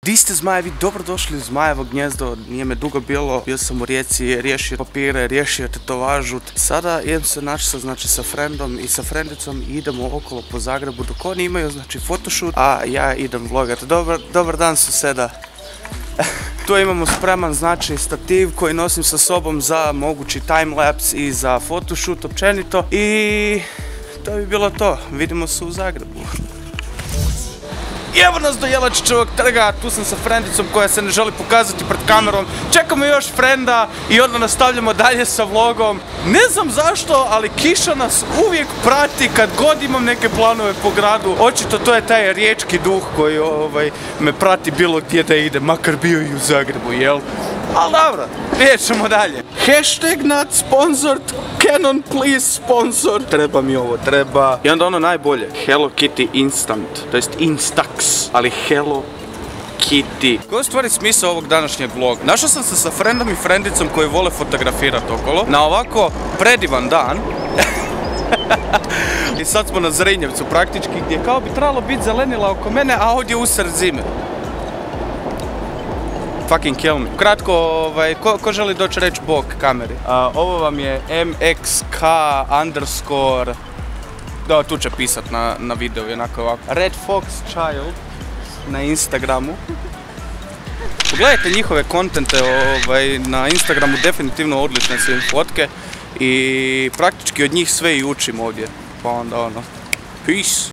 Di ste zmajevi, dobrodošli u Zmajevo gnjezdo, nije me dugo bilo, bio sam u Rijeci, riješio papire, riješio tetovažu. Sada idem se naći sa frendom i sa frendicom i idemo okolo po Zagrebu dok oni imaju photoshoot, a ja idem vlogat. Dobar dan suseda. Tu imamo spreman stativ koji nosim sa sobom za mogući timelapse i za photoshoot općenito i to bi bilo to, vidimo se u Zagrebu. I evo nas do Jelačićevog trga, tu sam sa frendicom koja se ne želi pokazati pred kamerom. Čekamo još frenda i onda nastavljamo dalje sa vlogom. Ne znam zašto, ali kiša nas uvijek prati kad god imam neke planove po gradu. Očito to je taj riječki duh koji me prati bilo gdje da ide, makar bio i u Zagrebu, jel? Ali dobro, vidjet ćemo dalje. Hashtag not sponsored, Canon please sponsor. Treba mi ovo, treba. I onda ono najbolje, Hello Kitty Instant, to jest Instax, ali Hello Kitty. Koji je u stvari smisao ovog današnjeg vloga? Našao sam se sa frendom i frendicom koji vole fotografirati okolo na ovako predivan dan. I sad smo na Zrinjevcu praktički gdje kao bi trebalo biti zelenila oko mene, a ovdje usred zime. Fucking kill me. Kratko, ko želi doći reći bok kameri? Ovo vam je MXK underscore... Da, tu će pisat na videu, jednako ovako. Red Fox Child na Instagramu. Pogledajte njihove kontente na Instagramu, definitivno odlične su im fotke. I praktički od njih sve i učim ovdje. Pa onda ono... Peace!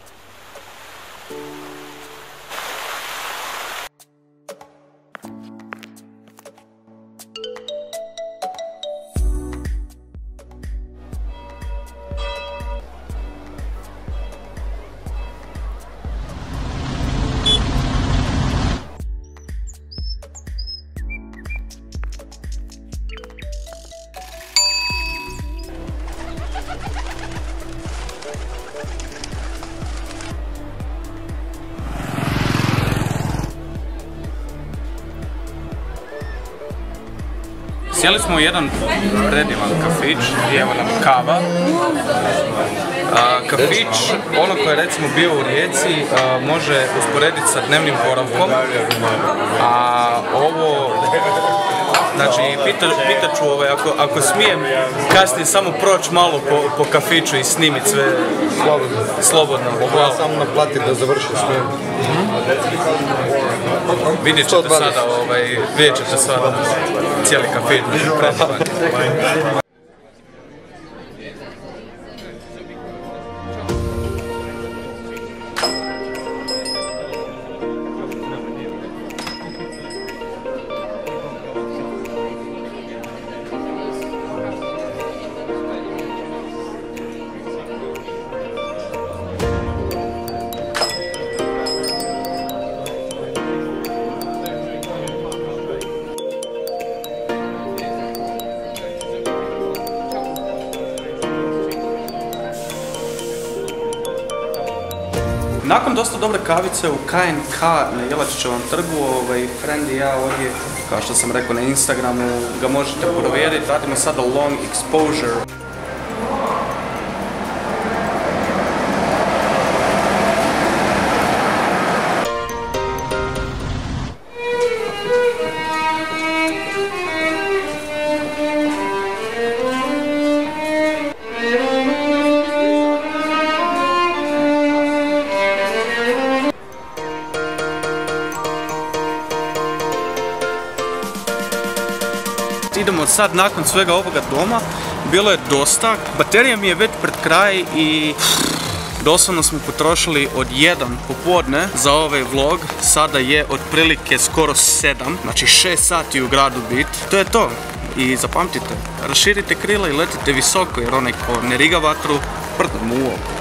Sjeli smo u jedan predivan kafić i evo nam kava. Kafić, ono koje je recimo bio u Rijeci, može usporediti sa dnevnim boravkom, a ovo, znači pitat ću ako smijem kasnije samo proći malo po kafiću i snimiti sve slobodno. Mogu ja samo naplatiti da završim smijem. Vidjet ćete sada cijeli kafić predivan. Nakon dosta dobre kavice u KNK na Jelačićevom trgu, friend i ja ovdje, kao što sam rekao na Instagramu, ga možete provjeriti, radimo sada long exposure. Idemo sad nakon svega ovoga doma, bilo je dosta, baterija mi je već pred kraj i doslovno smo potrošili od 1 popodne za ovaj vlog, sada je otprilike skoro 7, znači 6 sati u gradu bit. To je to i zapamtite, raširite krila i letite visoko jer onaj ko ne riga vatru, prdom u ovo.